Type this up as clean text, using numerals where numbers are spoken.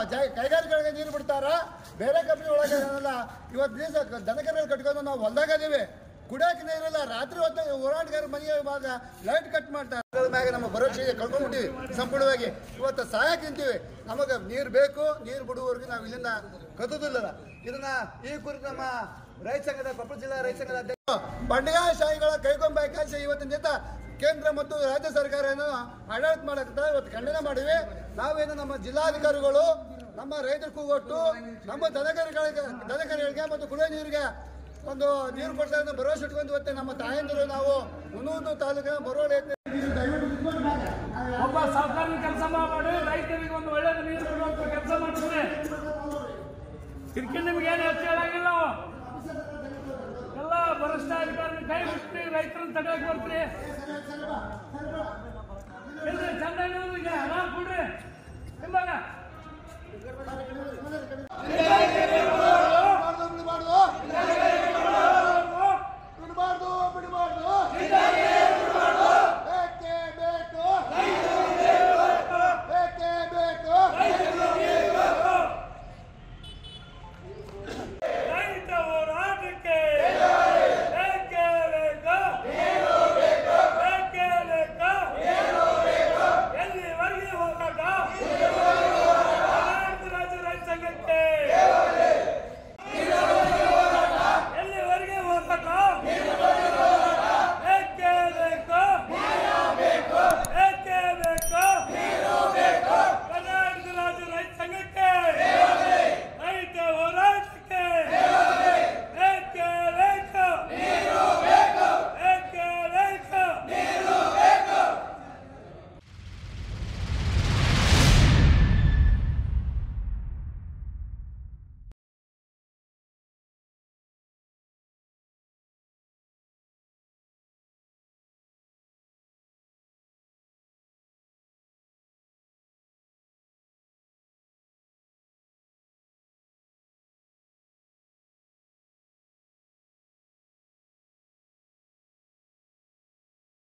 ಕೈಗಾರಿಕೆಗಳಿಗೆ ನೀರು ಬಿಡ್ತಾರ, ಬೇರೆ ಕಂಪ್ನಿ ಒಳಗೆ ಏನಲ್ಲ. ಇವತ್ತು ದಿವಸ ದನಕರುಗಳು ಕಟ್ಕೊಂಡು ನಾವು ಹೊಲ್ದಾಗದೀವಿ, ಕುಡಿಯೋಕೆ ನೀರಿಲ್ಲ. ರಾತ್ರಿ ಹೊತ್ತು ಹೋರಾಟಗಾರ ಮನೆಗೆ ಇವಾಗ ಲೈಟ್ ಕಟ್ ಮಾಡ್ತಾರೆ. ಮ್ಯಾಗ ನಮ್ಮ ಭರವಸೆ ಕಳ್ಕೊಂಡ್ಬಿಟ್ಟಿವಿ ಸಂಪೂರ್ಣವಾಗಿ. ಇವತ್ತು ಸಹಾಯ ತಿಂತೀವಿ, ನಮಗೆ ನೀರು ಬೇಕು. ನೀರು ಬಿಡುವವರೆಗೂ ನಾವು ಇಲ್ಲಿಂದ ಕತ್ತೋದಿಲ್ಲ. ಇದನ್ನ ಈ ಕುರಿತು ನಮ್ಮ ರೈತ ಸಂಘದ, ಕೊಪ್ಪಳ ಜಿಲ್ಲಾ ರೈತ ಸಂಘದ ಅಧ್ಯಕ್ಷ ಬಂಡವಾಳಶಾಹಿಗಳ ಕೈಗೊಂಬ ಇವತ್ತಿನ ಜೊತೆ ಕೇಂದ್ರ ಮತ್ತು ರಾಜ್ಯ ಸರ್ಕಾರ ಏನು ಆಡಳಿತ ಮಾಡಕ್ಕೆ ಇವತ್ತು ಖಂಡನೆ ಮಾಡಿವಿ. ನಾವೇನು ನಮ್ಮ ಜಿಲ್ಲಾಧಿಕಾರಿಗಳು ನಮ್ಮ ರೈತರ ಕೂಗೊಟ್ಟು ನಮ್ಮ ದನಕರುಗಳಿಗೆ ಮತ್ತು ಕುಡಿಯೋ ನೀರಿಗೆ ಒಂದು ನೀರು ಕೊಡ್ತಾರೆ ಭರವಸೆ ಇಟ್ಕೊಂಡು ಇವತ್ತೆ ನಮ್ಮ ತಾಯಂದಿರು ನಾವು ಹುಣೂರು ತಾಲೂಕಿನ ಬರೋಳಿ ಒಬ್ಬ ಸರ್ಕಾರಿ ಕೆಲಸ ಮಾಡಿ ರೈತರಿಗೆ ಒಂದು ಒಳ್ಳೆ ನೀರು ಕೊಡುವಂತ ಕೆಲಸ ಮಾಡ್ತಾರೆ. ಇದಕ್ಕೆ ನಿಮ್ಗೆ ಏನು ಹೆಚ್ಚು ಹೇಳಂಗಿಲ್ಲ. ಎಲ್ಲ ಭ್ರಷ್ಟ ಅಧಿಕಾರಿ ಕೈ ಬಿಟ್ಟು ರೈತರನ್ನ ತಡೆಯಕ್ಕೆ ಬರ್ತೀರಿ. ಚಂದ ಹಣ ಕೊಡ್ರಿ.